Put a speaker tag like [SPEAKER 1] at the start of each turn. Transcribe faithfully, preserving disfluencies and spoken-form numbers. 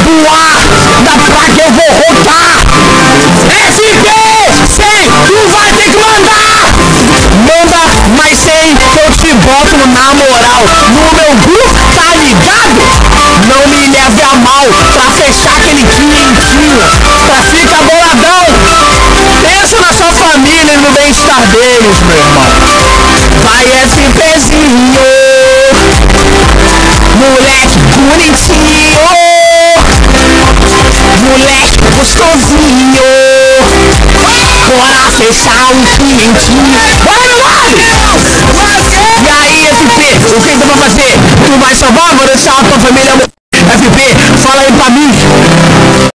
[SPEAKER 1] voar, da placa eu vou rodar. F P, sei, tu vai ter que mandar. Manda, mas sei que eu te boto na moral. No meu grupo, tá ligado? Não me leve a mal, pra fechar aquele quinhentinho, pra ficar boladão. Pensa na sua família e no bem-estar deles, meu irmão. Vai FPzinho, moleque bonitinho, moleque gostosinho. Bora fechar um quinhentinho. Bora, meu vale! E aí, F P, o que tu vai fazer? Tu vai salvar? Vou deixar a tua família. F P, fala aí pra mim.